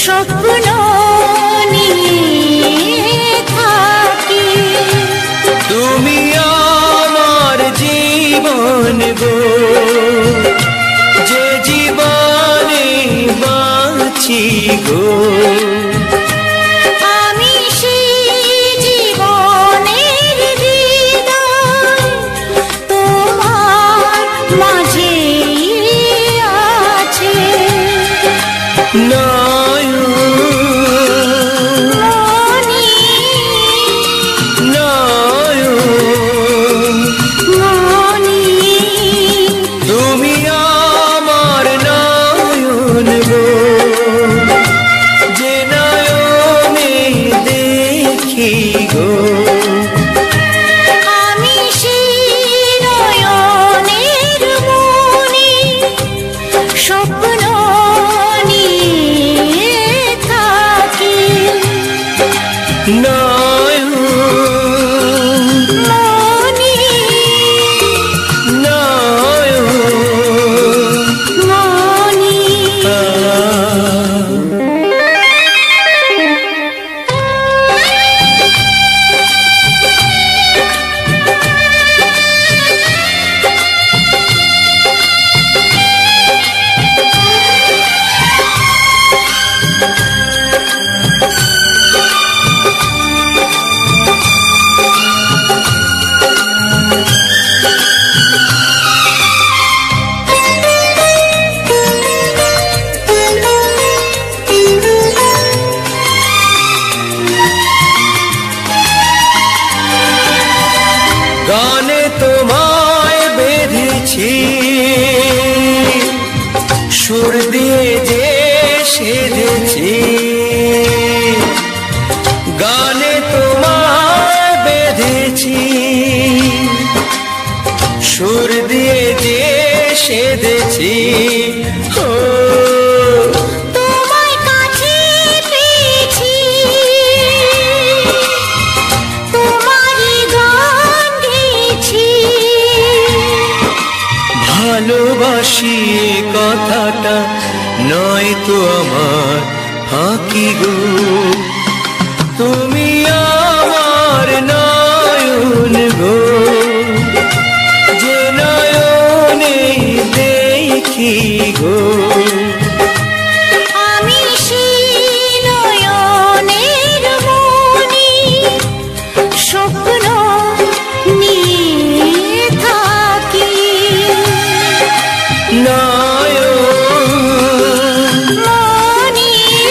স্বপ্ন নিয়ে থাকি। তুমি আমার জীবন গো, যে জীবনে বাঁচি গো। আমি সেই জীবনের হৃদয় তোমার মাঝে আছে। তুমি আমার নয়ন গো, যে নয়নে দেখি গো। আমি সেই নয়নের মনি স্বপ্ন নিয়ে থাকি। নয়ন মনি নয়ন মনি গানে তোমায় বেঁধেছি, সুর দিয়ে যে সেধেছি। গানে তোমায় বেঁধেছি, সুর দিয়ে যে সেধেছি। ও তোমায় কাছে পেয়েছি, তোমারই গান গেয়েছি। ভালোবাসি কথাটা নয় তো আমার ফাঁকি গো। তুমি আমার নয়ন গো, যে নয়নে দেখি গো। আমি সেই নয়নের মনি স্বপ্ন নিয়ে থাকি। নয়ন মনি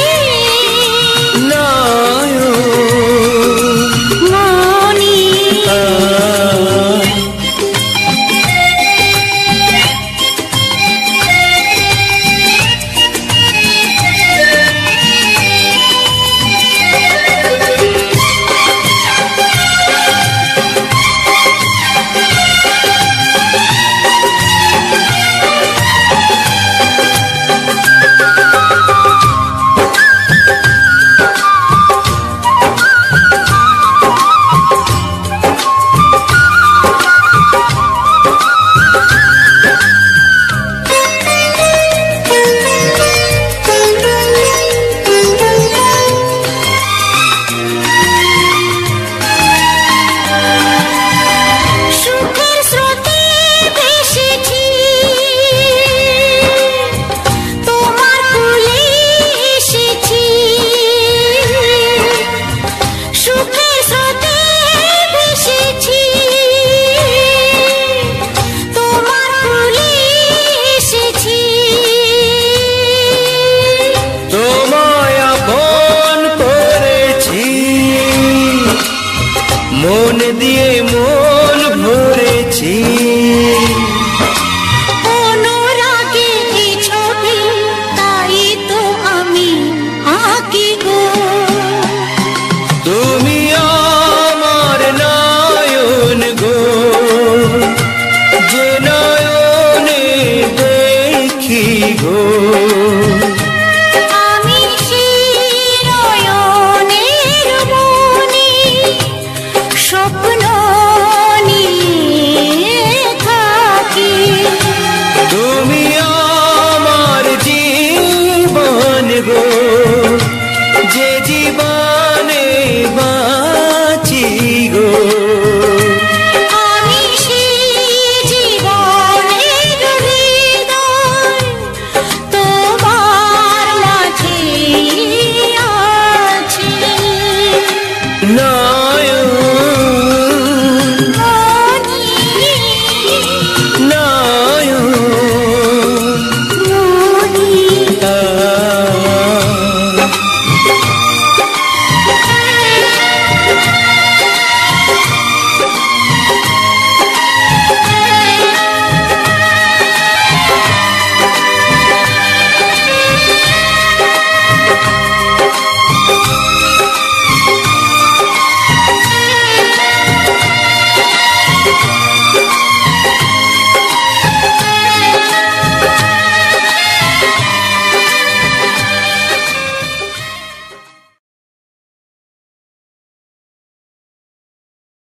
নয়ন মনি যে জীবন